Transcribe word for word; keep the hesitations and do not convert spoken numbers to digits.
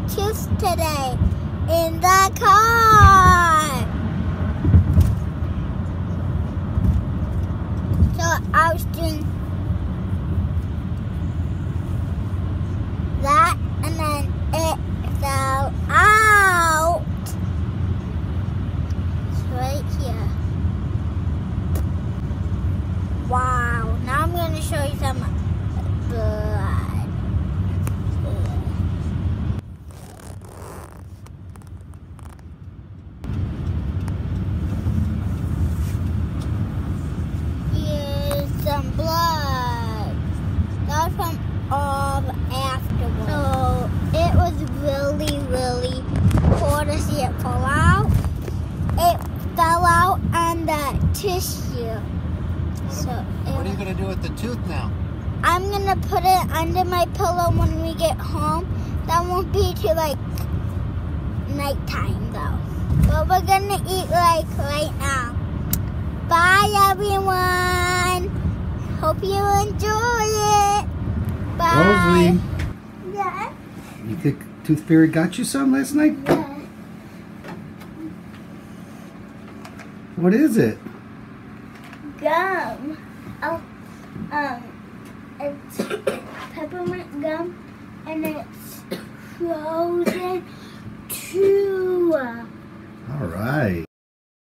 tooth today in the car. So I was doing that, and then it fell out. It's right here. Wow, now I'm going to show you some blood. Here's some blood. That was from all afterwards. So it was really, really cool to see it fall out. It fell out on the tissue. So what are you going to do with the tooth now? I'm going to put it under my pillow when we get home. That won't be till like nighttime though. But we're going to eat like right now. Bye everyone. Hope you enjoy it. Bye. Rosalie, Yeah. you think Tooth Fairy got you some last night? Yeah. What is it? Gum. Oh, um, it's peppermint gum, and it's frozen too. All right.